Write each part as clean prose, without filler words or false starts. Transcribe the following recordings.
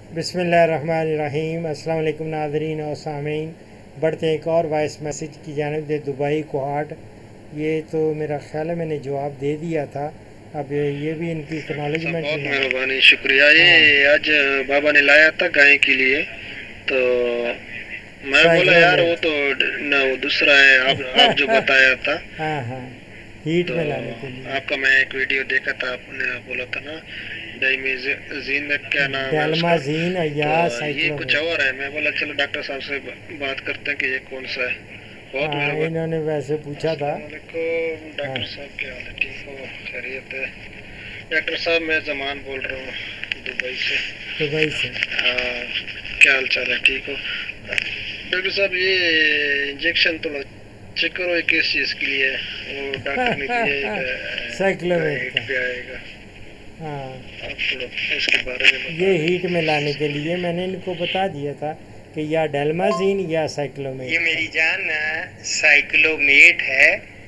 बिस्मिल्लाहिर्रहमानिर्रहीम। अस्सलाम वालेकुम नाज़रीन और सामीन। बढ़ते हैं एक और वॉइस मैसेज की जानिब दे दुबई कोहाट। ये तो मेरा ख्याल है मैंने जवाब दे दिया था, अब ये भी इनकी एक्नॉलेजमेंट। बहुत मेहरबानी, शुक्रिया। ये आज बाबा ने लाया था गाय के लिए, तो मैं बोला यार वो तो ना, वो दूसरा है आप जो बताया था। हाँ हाँ, हीट तो में लाने के लिए आपका मैं एक वीडियो देखा था, आपने बोला था ना डाइमेजीन में क्या नाम है डालमाजीन या तो ये कुछ और है। मैं बोला चलो डॉक्टर साहब से बात करते हैं कि ये कौन सा है। बहुत मेहरबानी। इन्होंने वैसे पूछा था। डॉक्टर साहब क्या हाल है, ठीक हो, खैरियत है? डॉक्टर साहब मैं जमान बोल रहा हूँ दुबई से। क्या हाल चाल है, ठीक हो? डॉक्टर साहब ये इंजेक्शन थोड़ा चेक करो, ये किस चीज़ के लिए वो डॉक्टर ने दिया है, साइक्लोमेट का आएगा। हाँ, आप थोड़ा इसके बारे में ये हीट में लाने के लिए मैंने इनको बता दिया था कि या डालमाजीन या साइक्लोमेट। ये मेरी जान साइक्लोमेट है,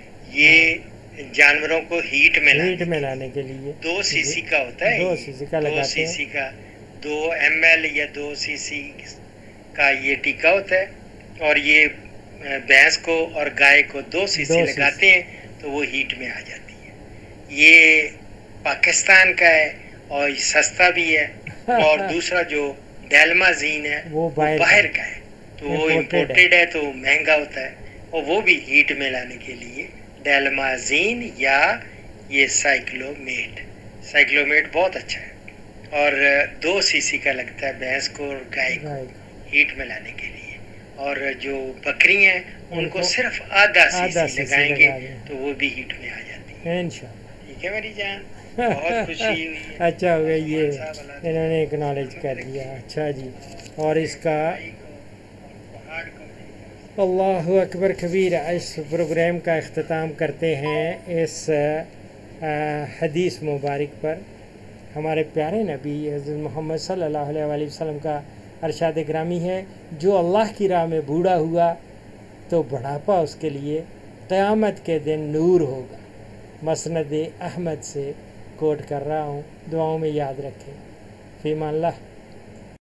ये जानवरों को हीट में लाने के लिए 2 सीसी का होता है। 2 सीसी का लगाते हैं। 2 सीसी का 2 ml या 2 सीसी का ये टीका होता है, और ये भैंस को और गाय को 2 सीसी लगाते हैं तो वो हीट में आ जाती है। ये पाकिस्तान का है और ये सस्ता भी है। और दूसरा जो डालमाजीन है वो बाहर का है, तो वो इम्पोर्टेड है तो महंगा होता है, और वो भी हीट में लाने के लिए डालमाजीन या ये साइक्लोमेट बहुत अच्छा है, और 2 सीसी का लगता है भैंस को और गाय को हीट में लाने के लिए। और जो बकरी हैं उनको सिर्फ आधा सीसी लगाएंगे तो वो भी हीट में आ जाती है इंशाल्लाह। ठीक है मेरी जान, बहुत खुशी हुई है। अच्छा हो गया, ये इन्होंने एक्नॉलेज कर दिया। अच्छा जी, और इसका अल्लाहु अकबर कबीर। इस प्रोग्राम का इख्तिताम करते हैं इस हदीस मुबारक पर। हमारे प्यारे नबी हज़रत मोहम्मद सल्लल्लाहु अलैहि वसल्लम का अरशाद ग्रामी है, जो अल्लाह की राह में बूढ़ा हुआ तो बुढ़ापा उसके लिए क़यामत के दिन नूर होगा। मसनद अहमद से कोट कर रहा हूँ, दुआओं में याद रखें। फ़ीमान अल्लाह।